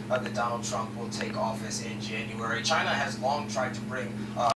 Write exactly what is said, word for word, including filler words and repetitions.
uh, that Donald Trump will take office in January. China has long tried to bring uh,